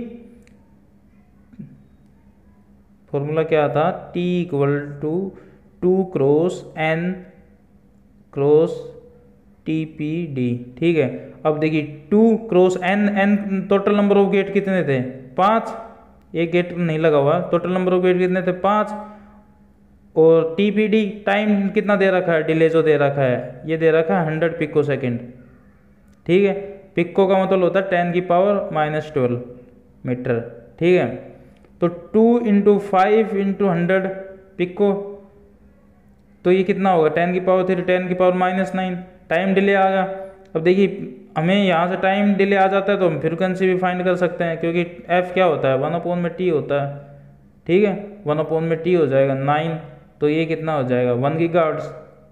formula क्या था, T equal to two cross N cross T P D, ठीक है। अब देखिए two cross N, N total number of gate कितने थे, पांच, एक गेट नहीं लगा हुआ, टोटल नंबर ऑफ गेट कितने थे, पांच। और टी पी डी टाइम कितना दे रखा है, डिले जो दे रखा है, ये दे रखा है हंड्रेड पिको सेकेंड, ठीक है। पिको का मतलब होता है टेन की पावर माइनस ट्वेल्व मीटर, ठीक है। तो two into five into hundred pico, तो ये कितना होगा, टेन की पावर थ्री, टेन की power minus nine, time delay आ गया। अब देखिए हमें यहाँ से टाइम डिले आ जाता है तो हम फ्रीक्वेंसी भी फाइंड कर सकते हैं, क्योंकि एफ क्या होता है, वन अपॉन में टी होता है, ठीक है, वन अपॉन में टी हो जाएगा नाइन, तो ये कितना हो जाएगा, वन गीगाहर्ट्ज़।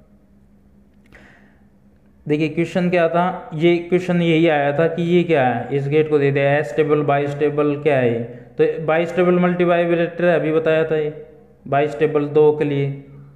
देखिए क्वेश्चन क्या था, ये क्वेश्चन यही आया था कि ये क्या है, इस गेट को दे दिया है स्टेबल बाई स्टेबल, क्या है ये, तो बाई स्टेबल मल्टी वाइब्रेटर है, अभी बताया था ये बाई स्टेबल दो के लिए,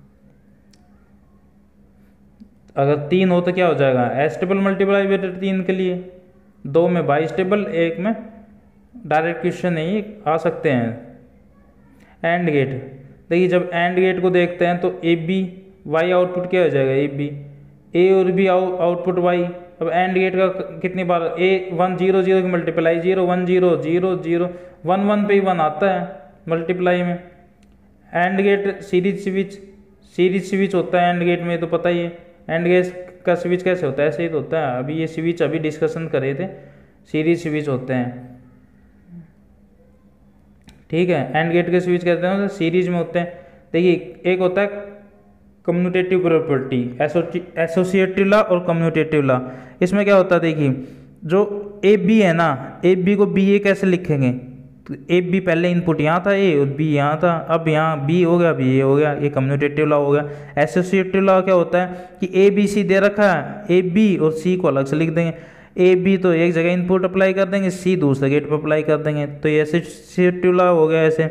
अगर तीन हो तो क्या हो जाएगा, एस्टेबल मल्टीप्लाई वाइब्रेटर तीन के लिए, दो में बाई स्टेबल, एक में डायरेक्ट क्वेश्चन है, ये आ सकते हैं। एंड गेट, देखिए जब एंड गेट को देखते हैं तो ए बी वाई आउटपुट क्या हो जाएगा, ए बी, ए और बी आउटपुट वाई। अब एंड गेट का कितनी बार, ए वन जीरो जीरो की multiply, zero one zero zero zero one one पे ही वन आता है मल्टीप्लाई में। And gate series switch, series switch होता है एंड गेट में, तो पता ही है एंड गेट का स्विच कैसे होता है, ऐसे ही तो होता है। अभी ये स्विच अभी डिस्कशन करे थे, सीरीज स्विच होते हैं, ठीक है। एंड गेट के स्विच कहते हैं सीरीज में होते हैं। देखिए एक होता है कम्यूटेटिव प्रॉपर्टी, एसोसिएटिव लॉ और कम्यूटेटिव लॉ। इसमें क्या होता है, देखिए जो ए बी है ना, ए बी को बी ए कैसे लिखेंगे, तो ए बी पहले इनपुट यहाँ था ए और बी यहाँ था, अब यहाँ बी हो गया बी ए हो गया, ये कम्यूटेटिव लॉ हो गया। एसोसिएटिव लॉ क्या होता है कि ए बी सी दे रखा है, ए बी और सी को अलग से लिख देंगे, ए बी तो एक जगह इनपुट अप्लाई कर देंगे, सी दूसरे गेट पर अप्लाई कर देंगे, तो ये एसोसिएटिव लॉ हो गया ऐसे।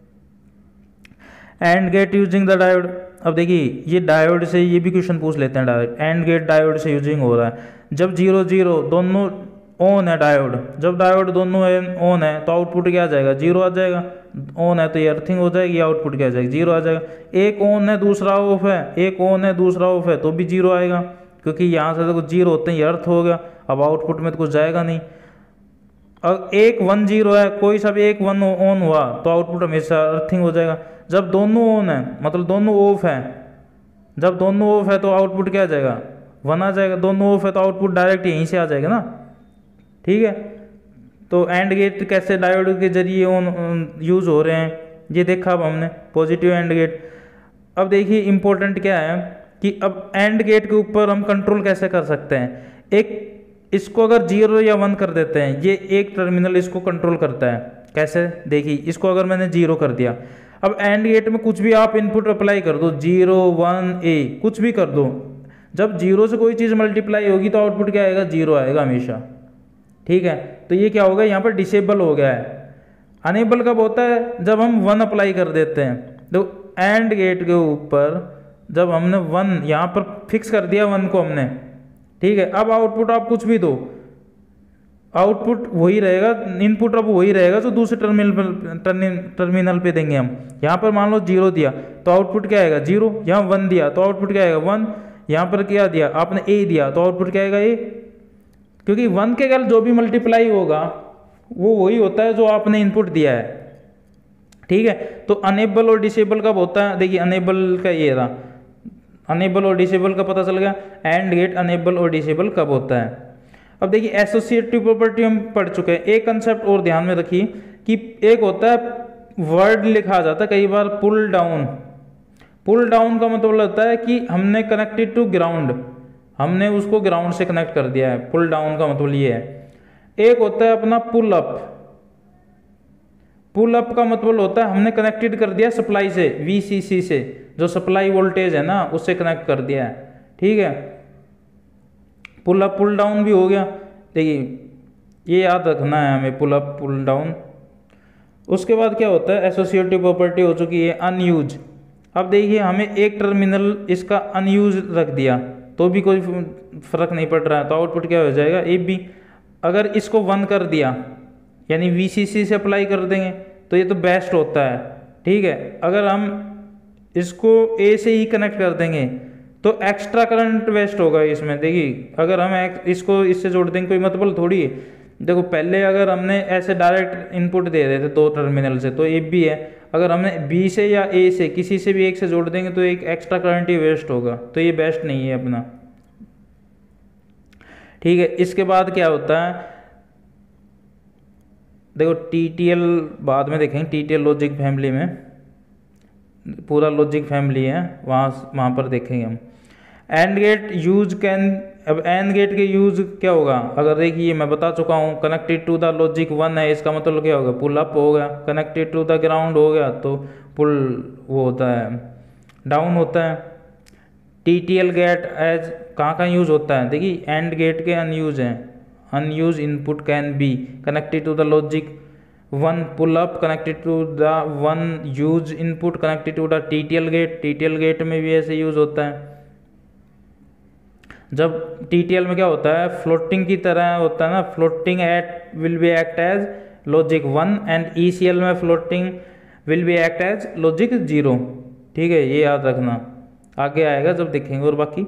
And gate using the diode, अब देखिए ये डायोड से ये भी क्वेश्चन पूछ लेते हैं डायोड, एंड गेट डायोड से यूजिंग हो रहा है। जब जीरो जीरो दोनों ऑन है डायोड, जब डायोड दोनों ऑन है तो आउटपुट क्या आ जाएगा, जीरो आ जाएगा। ऑन है तो ये अर्थिंग हो जाएगी, आउटपुट क्या आ जाएगा, जीरो आ जाएगा। एक ऑन है दूसरा ऑफ है, एक ऑन है दूसरा ऑफ है तो भी जीरो आएगा, क्योंकि यहाँ से तो कुछ जीरो होते हैं, ये अर्थ हो गया, अब आउटपुट में तो कुछ जाएगा नहीं। अब एक वन जीरो है, कोई सा भी एक वन ऑन हुआ तो आउटपुट हमेशा अर्थिंग हो जाएगा। जब दोनों ऑन है मतलब दोनों ऑफ है, जब दोनों ऑफ है तो आउटपुट क्या आ जाएगा, वन आ जाएगा। दोनों ऑफ है तो आउटपुट डायरेक्ट यहीं से आ जाएगा ना, ठीक है। तो एंड गेट कैसे डायोड के जरिए ऑन यूज हो रहे हैं ये देखा अब हमने, पॉजिटिव एंड गेट। अब देखिए इंपॉर्टेंट क्या है कि अब एंड गेट के ऊपर हम कंट्रोल कैसे कर सकते हैं। एक इसको अगर जीरो या वन कर देते हैं, ये एक टर्मिनल इसको कंट्रोल करता है, कैसे, देखिए इसको अगर मैंने जीरो कर दिया, अब एंड गेट में कुछ भी आप इनपुट अप्लाई कर दो, जीरो वन ए कुछ भी कर दो, जब जीरो से कोई चीज़ मल्टीप्लाई होगी तो आउटपुट क्या आएगा, जीरो आएगा हमेशा, ठीक है। तो ये क्या होगा, यहाँ पर डिसेबल हो गया है। अनेबल कब होता है, जब हम वन अप्लाई कर देते हैं। तो एंड गेट के ऊपर जब हमने वन यहाँ पर फिक्स कर दिया, वन को हमने, ठीक है। अब आउटपुट आप कुछ भी दो, आउटपुट वही रहेगा, इनपुट अब वही रहेगा जो दूसरे टर्मिनल पर टर्मिनल पे देंगे हम। यहाँ पर मान लो जीरो दिया तो आउटपुट क्या आएगा, जीरो। यहाँ वन दिया तो आउटपुट क्या आएगा, वन। यहाँ पर क्या दिया आपने, ए दिया तो आउटपुट क्या आएगा, ए, क्योंकि वन के अगर जो भी मल्टीप्लाई होगा वो वही होता है जो आपने इनपुट दिया है, ठीक है। तो अनेबल और डिसेबल कब होता है, देखिए अनेबल का ये रहा, अनेबल और डिसेबल का पता चल गया। एंड गेट अनेबल और डिसेबल कब होता है। अब देखिए एसोसिएटिव प्रॉपर्टी हम पढ़ चुके हैं। एक कंसेप्ट और ध्यान में रखिए कि एक होता है वर्ड लिखा जाता है कई बार पुल डाउन। पुल डाउन का मतलब होता है कि हमने कनेक्टेड टू ग्राउंड, हमने उसको ग्राउंड से कनेक्ट कर दिया है, पुल डाउन का मतलब ये है। एक होता है अपना पुल अप, पुल अप का मतलब होता है हमने कनेक्टेड कर दिया सप्लाई से, वीसीसी से, जो सप्लाई वोल्टेज है ना उससे कनेक्ट कर दिया है, ठीक है। पुल अप पुल डाउन भी हो गया। देखिए ये याद रखना है हमें, पुल अप पुल डाउन। उसके बाद क्या होता है, एसोसिएटिव प्रॉपर्टी हो चुकी है अनयूज। अब देखिए हमें एक टर्मिनल इसका अनयूज रख दिया तो भी कोई फर्क नहीं पड़ रहा है, तो आउटपुट क्या हो जाएगा, ए बी। अगर इसको वन कर दिया यानी वी सी सी से अप्लाई कर देंगे तो ये तो बेस्ट होता है, ठीक है। अगर हम इसको ए से ही कनेक्ट कर देंगे तो एक्स्ट्रा करंट वेस्ट होगा इसमें। देखिए अगर हम इसको इससे जोड़ देंगे कोई मतलब थोड़ी है। देखो पहले अगर हमने ऐसे डायरेक्ट इनपुट दे रहे थे दो टर्मिनल से तो ए बी है, अगर हमने बी से या ए से किसी से भी एक से जोड़ देंगे तो एक एक्स्ट्रा करंट ही वेस्ट होगा, तो ये बेस्ट नहीं है अपना, ठीक है। इसके बाद क्या होता है, देखो टी टी एल बाद में देखेंगे, T T L logic family में पूरा लॉजिक फैमिली है, वहाँ वहाँ पर देखेंगे हम। एंड गेट यूज कैन, अब एंड गेट के यूज क्या होगा, अगर देखिए मैं बता चुका हूँ connected to the logic one है, इसका मतलब क्या होगा, पुल अप हो गया। कनेक्टेड टू द ग्राउंड हो गया तो पुल वो होता है डाउन होता है। T T L gate as कहाँ का यूज होता है, देखिए एंड गेट के अनयूज हैं, unused input can be connected to the logic one pull up connected to the one use input connected to the T T L gate. T T L gate में भी ऐसे use होता है। जब T T L में क्या होता है, फ्लोटिंग की तरह होता है ना, floating at will be act as logic one and E C L में floating will be act as logic zero, ठीक है, ये याद रखना, आगे आएगा जब देखेंगे। और बाकी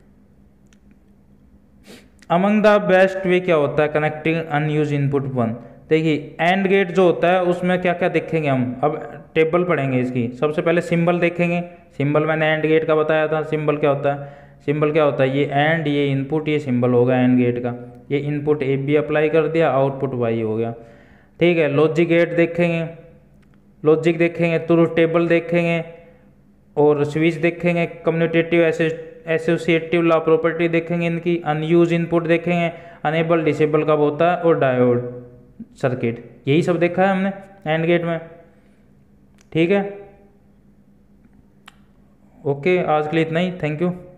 अमंग द बेस्ट वे क्या होता है कनेक्टिंग अनयूज इनपुट वन, देखिए एंड गेट जो होता है उसमें क्या क्या देखेंगे हम, अब टेबल पढ़ेंगे इसकी। सबसे पहले सिंबल देखेंगे, सिंबल मैंने एंड गेट का बताया था, सिंबल क्या होता है, सिंबल क्या होता है, ये एंड ये इनपुट, ये सिंबल होगा एंड गेट का, ये इनपुट ए बी अप्लाई कर दिया, आउटपुट वाई हो गया, ठीक है। लॉजिक गेट देखेंगे, लॉजिक देखेंगे, ट्रुथ टेबल देखेंगे और स्विच देखेंगे, कम्यूटेटिव एसोसिएटिव लॉ प्रॉपर्टी देखेंगे इनकी, अनयूज इनपुट देखेंगे, अनेबल डिसेबल कब होता है और डायोड सर्किट, यही सब देखा है हमने एंड गेट में, ठीक है। ओके आज के लिए इतना ही, थैंक यू।